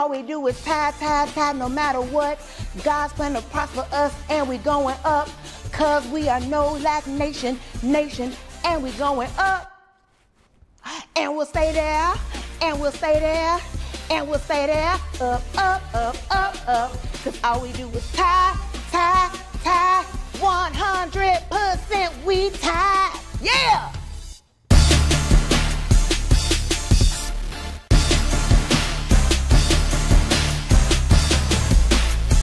all we do is tithe, tithe, tithe, no matter what. God's plan to prosper us, and we going up. Cause we are no lack nation, and we going up. And we'll stay there, and we'll stay there, and we'll stay there. Up, up, up, up, up. Cause all we do is tithe, tithe, tithe. 100% we tithe. Yeah!